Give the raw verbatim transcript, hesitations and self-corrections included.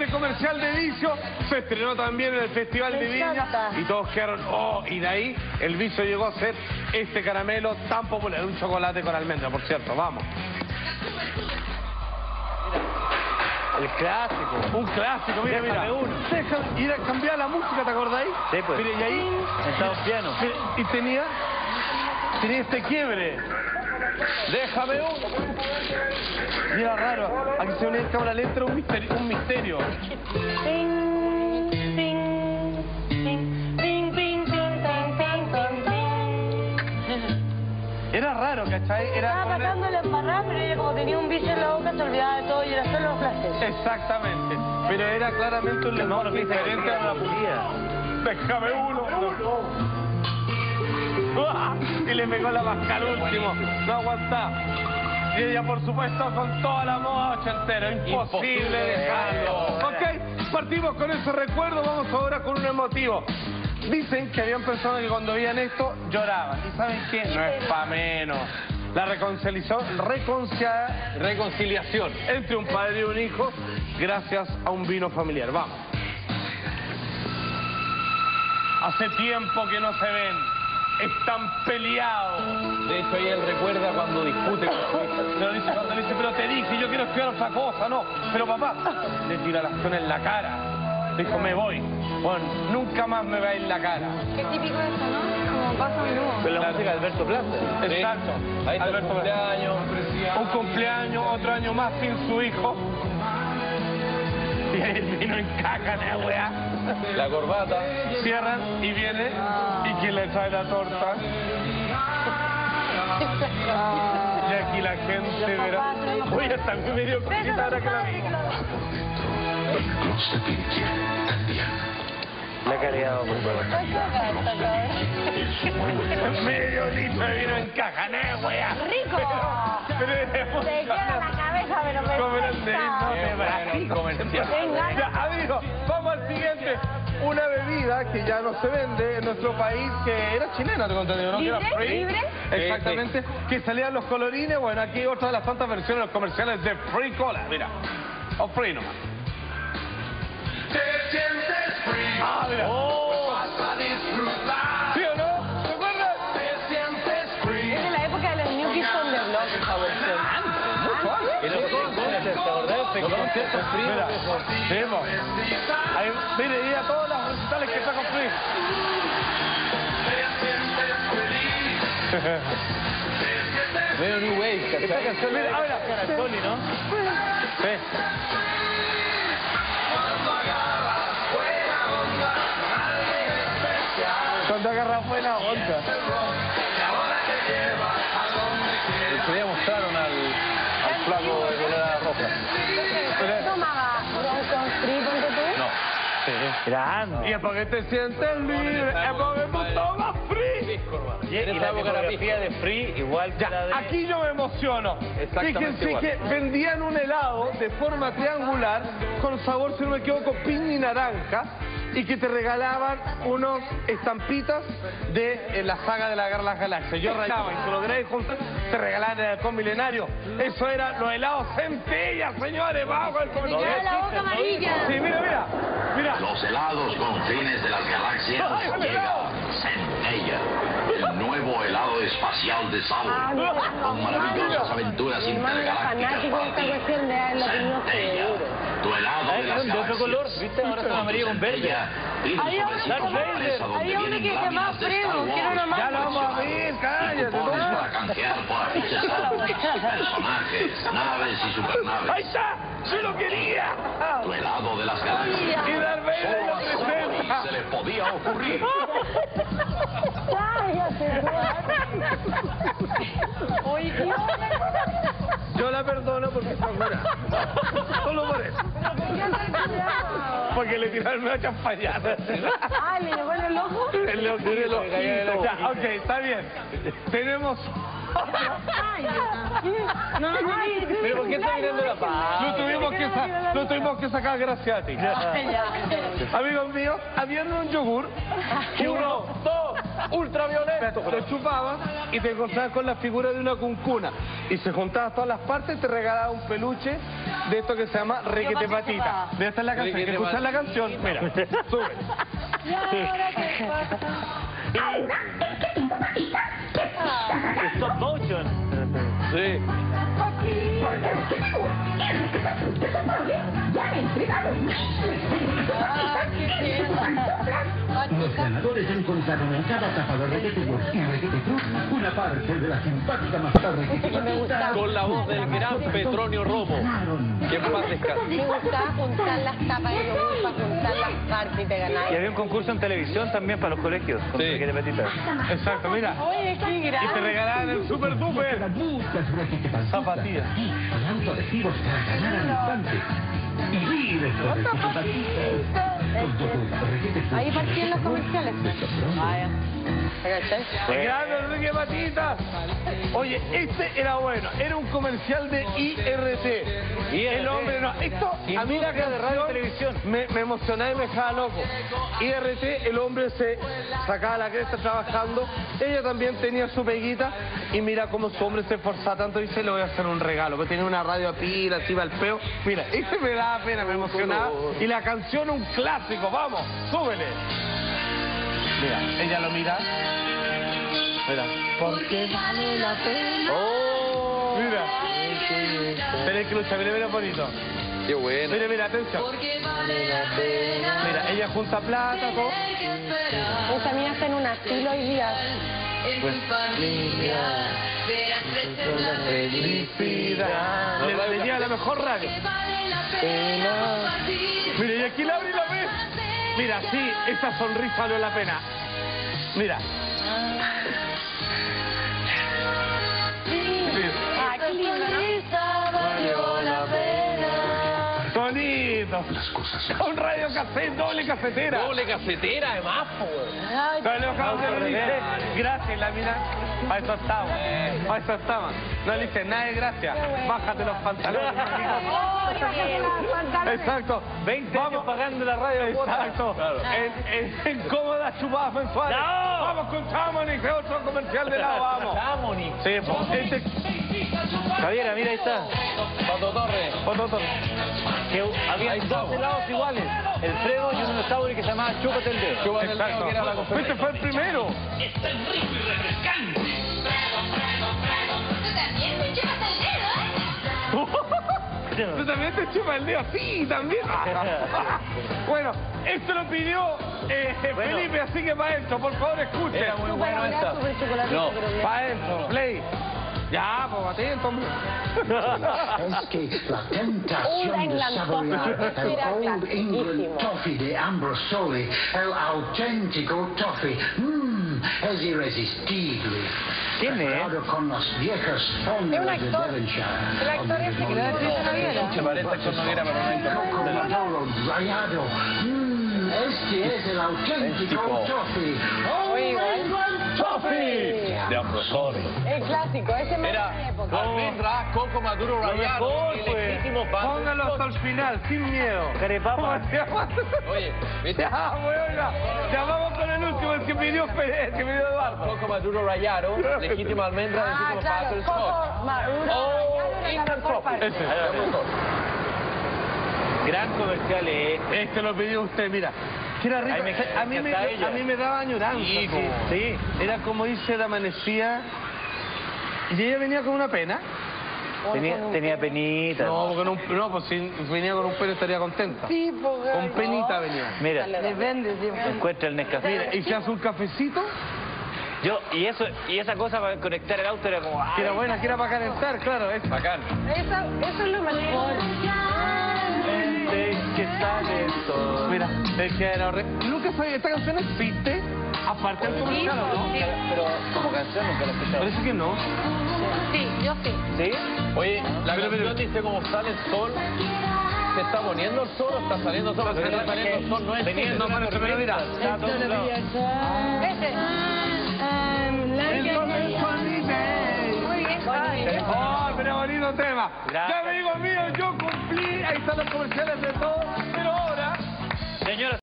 comercial de Vicio, se estrenó también en el Festival de Viña y todos quedaron, oh, y de ahí el Vicio llegó a ser este caramelo tan popular, un chocolate con almendra, por cierto, vamos. El clásico, un clásico, mira, mira. Deja ir a cambiar la música, ¿te acordáis? Sí, pues. Mire, y ahí estaba piano. Y tenía, tenía este quiebre. Déjame un... Mira, raro. Aquí se une en cámara lenta un misterio. Un misterio. Era raro, ¿cachai? Era Estaba matando la embarrada, pero ella como tenía un vicio en la boca se olvidaba de todo y era solo los placeres. Exactamente. Pero era claramente un lenguaje diferente a la pulida. Déjame uno. Y le pegó la vasca al último. No aguantaba. Y ella, por supuesto, con toda la moda ochentera. Imposible, Imposible dejarlo. Ok, partimos con ese recuerdo. Vamos ahora con un emotivo. Dicen que habían personas que cuando veían esto lloraban. ¿Y saben qué? No es pa' menos. La reconciliación, reconcilia, reconciliación entre un padre y un hijo gracias a un vino familiar. Vamos. Hace tiempo que no se ven. Están peleados. De hecho, ella él recuerda cuando discute con su hija. Pero dice, cuando le dice, pero te dije, yo quiero estudiar otra cosa, no. Pero papá, le tira la acción en la cara. Dijo, me voy. Bueno, nunca más me va en la cara. Qué típico eso, ¿no? Como pasa a menudo. Pero la música de Alberto Plaza. Exacto. ¿Sí? Ahí está Alberto un cumpleaños. Un cumpleaños, otro año más sin su hijo. Y el vino encaja la weá. La corbata. Cierran y viene. ¿Y quién le trae la torta? Y aquí la gente verá. Oye, también me dio cosita ahora que la vi. La calidad muy buena. Medio litro de vino en caja, ¿no, wea? ¡Rico! Pero, pero Te queda la cabeza, pero me gusta. Ya, amigos, vamos al siguiente. Una bebida que ya no se vende en nuestro país, que era chilena, te conté, ¿no? Que era free. ¿Libre? Exactamente. Que salían los colorines. Bueno, aquí otra de las tantas versiones de los comerciales de Free Cola. Mira, o Free nomás. Te sientes free. Ah, mira. Oh. Vas a disfrutar. ¿Sí o no? ¿Se acuerdan? Te sientes free. Es de la época de los New Kids on the Block, esa versión. Mucho antes. Y los concertos, ¿te acordás? Los conciertos fríos. Mira, vemos. Ahí, mire, y a todas las recitales que está con Free. Te sientes feliz. Medio New Wave, ¿cachai? Esta canción, mira, a ver, Era Tony, ¿no? sí. Cuando agarra buena onda. El día mostraron al, al flaco de colera roja. ¿Qué tomaba? ¿Con Free, ponte tú? No. Sí. Grande. Y es porque te sientes libre, es porque tú tomas Free. Y, y la fotografía de Free igual que Ya, la de... aquí yo me emociono. Exactamente Fíjense igual. que vendían un helado de forma triangular con sabor, si no me equivoco, piña y naranja, y que te regalaban unos estampitas de eh, la saga de la Guerra de las Galaxias. Yo rayaba y se lo logré juntar, te regalaban el halcón milenario. Eso era los helados Centella, señores, vamos el Me queda la boca amarilla. Sí, mira, mira, mira. Los helados con fines de las galaxias Ay, me llega veo. Centella, el nuevo helado espacial de sabor, Ah, mira, con maravillosas aventuras mi hermano era intergalácticas fanático de para esta ti. cuestión de haberlo tenido Centella, seguro. tu helado de Ay, las son de otro color, galaxias. ¿viste? Ahora son amarillo con verde. Centella tiene Había sobre uno sí que una llamaba- empresa donde había uno vienen que se llamaba láminas de Star Fredo, que era una Wars marca. Ya lo vamos a ver, y cállate. cupones ¿no? para canjear por afiches autos, personajes, naves y supernaves. ¡Ahí está! ¡Yo lo quería! Tu helado de las galaxias. Y Darth Vader Solo lo a Sony presenta. se le podía ocurrir. Cállate, Oye, ¿qué onda? Yo la perdono porque está buena. Solo por eso. Porque le tiraron una champañada. Ah, ¿le llegó en el ojo? El ojo, el ojito. Ya, ok, está bien. Tenemos... Ay, no, no, no. ¿Pero por qué está mirando la paz? Lo tuvimos que, sa- lo tuvimos que sacar gracias a ti. Ya. Amigos míos, habiendo un yogur, uno, dos, ultravioleta. Te chupabas y te encontrabas con la figura de una cuncuna. Y se juntabas todas las partes y te regalaba un peluche de esto que se llama Requete Patita. De esta es la canción. ¿Quieres escuchar la canción? Mira, sube. Stop motion. Sí. Los ganadores encontraron en cada tapa de Requete Works y Requete Cruz una parte de la simpática mascota Requete Patita. Con la voz del gran Petronio Romo. Que en paz descanse. Me gustaba juntar las tapas de yogur para juntar las partes y te ganabas. Y había un concurso en televisión también para los colegios. Con Requete Patita. Exacto, mira. Oye, qué Y te grande. regalaban el super duper. Muchas Requete Patitas. Zapatillas. Y autoadhesivos para ganar al instante. Y vive con Requete Patitas. Con yogur, Requete Cruz. Ahí partían los comerciales. Vaya. ¡Qué grande, Enrique Patitas! Oye, este era bueno, era un comercial de I R T. I R T. El hombre, no, esto a mí la Industria de radio y canción televisión. me, me emocionaba y me dejaba loco. I R T, el hombre se sacaba la cresta trabajando, ella también tenía su peguita y mira cómo su hombre se esforzaba tanto y dice, le voy a hacer un regalo, porque tenía una radio a pila, así va el peo. Mira, este me daba pena, me emocionaba. Y la canción un clásico, vamos, súbele. Mira, ella lo mira. Mira. Porque vale la pena. Oh. Mira. Tenés que luchar, mira, mira bonito. Qué bueno. Mira, mira, atención. Mira, ella junta plata, todo. Esa mía está en un asilo hoy día. Felicidad. Le tenía la mejor radio. Mira, y aquí la abre y la ve. Mira, sí, esa sonrisa vale la pena. Mira. Ah, qué lindo, ¿no? Valió la pena. Bonito. Con radio cassette, doble cafetera. Doble cafetera, además, Ay, Pero le bajamos le dice, gracias, la mina. A eso estamos. A eso estamos. No le dice nada de gracias. Bájate los pantalones. Exacto. veinte años pagando la radio. Exacto. En, en, en cómodas chupadas mensuales. ¡No! Vamos con Chamonix, que otro comercial de lado, vamos. Chamonix. Sí, pues, este... Javiera, mira, ahí está. Pato Torres. Otro, otro. Que había dos helados iguales. El Fredo y un dinosaurio que se llamaba Chúpate el Dedo. Chúpate el Dedo, Exacto. que era la competencia. Este fue el primero. Está rico y refrescante. Tú también me chupas el dedo, ¿eh? ¿Tú también te chupas el dedo? Sí, también. Bueno, esto lo pidió eh, Bueno. Felipe, así que para adentro, por favor, escuchen. Era muy bueno Súper esta. súper chocolatito, No. pero bien. Para adentro, play. Ya, pues atento, hombre. Es que la tentación de saborear el Old England Toffee de Ambrosoli, el auténtico toffee, mmm, es irresistible. ¿Quién es? Preparado con las viejas Es un fórmulas de actor. Devonshire. El actor ese que le da triste a la vida. Se parece a Héctor Noguera, pero no es Coco Maduro rallado. Mmm, este es el auténtico tipo. toffee. Old Oye, igual. England Toffee. De Ambrosoli. El clásico, ese me Era de época. almendra, coco maduro rallado, mejor, y pues. legítimo pan. Póngalo hasta el final, sin miedo. Carepapa. ¿Cómo se llama? Oye, ¿viste? Ya, bueno, ya vamos con el último, el que pidió Pérez, el que pidió Eduardo. Coco maduro rallado, legítimo almendra, Ah, legítimo claro, pan, Coco Maduro. Oh, Rallado era la mejor parte. Ese. Gran comercial es. Este lo pidió usted, mira. Que era rico. Ay, me- a, mí me, encanta ella. a mí me daba añoranza. Sí, como- sí. Era como irse de amanecía. Y ella venía con una pena. Tenía, tenía penita. No, porque no, no, pues si venía con un pelo estaría contenta. Sí, porque... Con penita venía. Mira, Depende siempre. encuentra el Nescafé. Mira, y se hace un cafecito, Yo, y eso, y esa cosa para conectar el auto era como. que era ay, buena, que era para calentar, claro. Es Bacán. Eso, eso es lo mejor. de que sale el sol. Mira, decía era horrible. Nunca sabía, esta canción existe, aparte del comercial, ¿o no? Pero como canción nunca la he escuchado. Parece que no. Sí, yo sí. ¿Sí? Oye, la Pero, canción pero- dice cómo sale el sol. ¿Se está poniendo el sol o está saliendo el sol? Porque está saliendo el sol, no es Venía, no, pero- pero mira. Está todo nublado. Ese. Muy bien, Juan. ¡Oh, pero bonito tema! Gracias. Ya me digo mío, yo cumplí, ahí están los comerciales de todo, pero ahora... Señoras